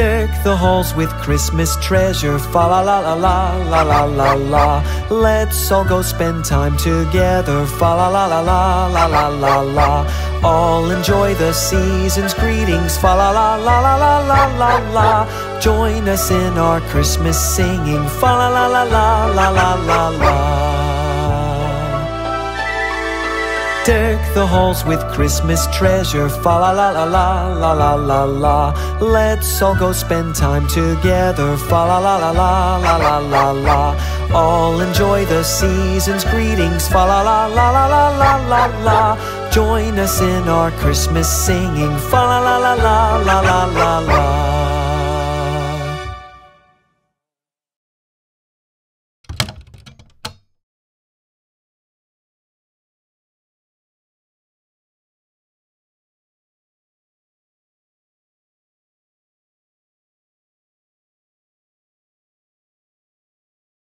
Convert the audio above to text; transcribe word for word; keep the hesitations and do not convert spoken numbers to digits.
Deck the halls with Christmas treasure, fa la la la la la la la la. Let's all go spend time together, fa la la la la la la la la. All enjoy the season's greetings, fa la la la la la la la la. Join us in our Christmas singing, fa la la la la la la la la. Deck the halls with Christmas treasure, fa la la la la la la la la. Let's all go spend time together, fa la la la la la la la la. All enjoy the season's greetings, fa la la la la la la la la. Join us in our Christmas singing, fa la la la la la la la la.